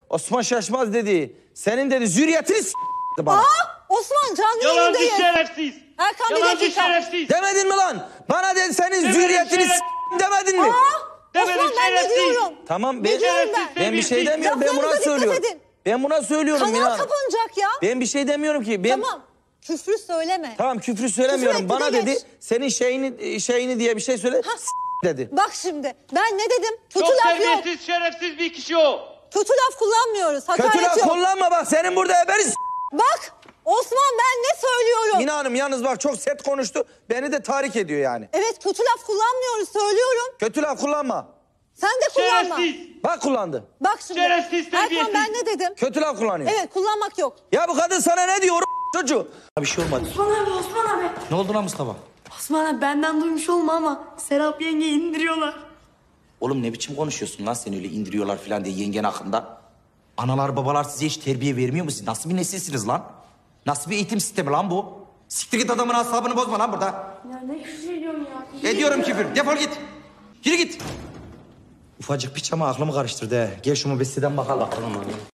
Osman Şaşmaz dedi. Senin dedi zürriyetini bana. Osman canlı Yalancı yayındayız. şerefsiz. Erkan bir Yalancı dakika. şerefsiz. Demedin mi lan? Bana dedi senin Demedim, zürriyetini demedin mi? Demedim, Osman ben ne şerefsiz. diyorum? Tamam Ne diyorum Şerefsiz, ben? ben bir şey demiyorum. Ben buna Laflarınıza dikkat söylüyorum. edin. Ben buna söylüyorum Kanal Mina Hanım. kapanacak ya. Ben bir şey demiyorum ki. Ben... Tamam. Küfrü söyleme. Tamam küfrü söylemiyorum. Küfür Bana etti de dedi geç. senin şeyini diye bir şey söyle. Dedi. Bak şimdi ben ne dedim? Kötü Çok laf yok. terbiyesiz, şerefsiz bir kişi o. Kötü laf kullanmıyoruz. Hakaret Kötü laf yok. kullanma bak senin burada eberiz. Bak Osman ben ne söylüyorum? Mina Hanım yalnız bak çok sert konuştu. Beni de tahrik ediyor yani. Evet kötü laf kullanmıyoruz söylüyorum. Kötü laf kullanma. Sen de kullanma. Şerefsiz. Bak kullandı. Bak şimdi. Şerefsiz, terbiyesiz. Erkan ben ne dedim? Kötü laf kullanıyor. Evet kullanmak yok. Ya bu kadın sana ne diyor çocuğu? Bir şey olmadı. Osman abi. Ne oldu lan Mustafa? Osman abi benden duymuş olma ama Serap yengeyi indiriyorlar. Oğlum ne biçim konuşuyorsun lan sen öyle indiriyorlar falan diye yengen hakkında? Analar babalar size hiç terbiye vermiyor mu? Siz nasıl bir nesilsiniz lan? Nasıl bir eğitim sistemi lan bu? Siktir git adamın asabını bozma lan burada. Ya ne küfür ediyorsun ya? Ediyorum küfür. Defol git. Yürü git. Ufacık piç ama aklımı karıştırdı he. Gel şu mobesiden bakalım.